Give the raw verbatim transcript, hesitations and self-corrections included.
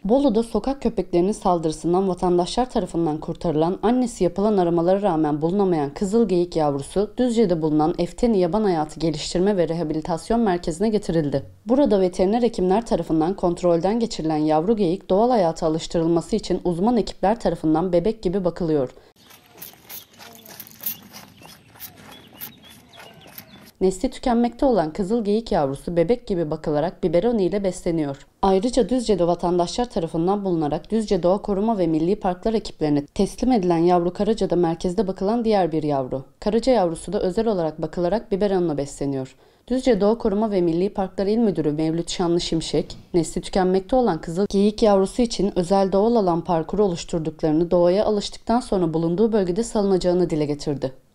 Bolu'da sokak köpeklerinin saldırısından vatandaşlar tarafından kurtarılan, annesi yapılan aramalara rağmen bulunamayan kızıl geyik yavrusu, Düzce'de bulunan Efteni Yaban Hayatı Geliştirme ve Rehabilitasyon Merkezi'ne getirildi. Burada veteriner hekimler tarafından kontrolden geçirilen yavru geyik, doğal hayata alıştırılması için uzman ekipler tarafından bebek gibi bakılıyor. Nesli tükenmekte olan kızıl geyik yavrusu bebek gibi bakılarak biberon ile besleniyor. Ayrıca Düzce'de vatandaşlar tarafından bulunarak Düzce Doğa Koruma ve Milli Parklar ekiplerine teslim edilen yavru karaca da merkezde bakılan diğer bir yavru. Karaca yavrusu da özel olarak bakılarak biberonla besleniyor. Düzce Doğa Koruma ve Milli Parklar İl Müdürü Mevlüt Şanlı Şimşek, nesli tükenmekte olan kızıl geyik yavrusu için özel doğal alan parkuru oluşturduklarını, doğaya alıştıktan sonra bulunduğu bölgede salınacağını dile getirdi.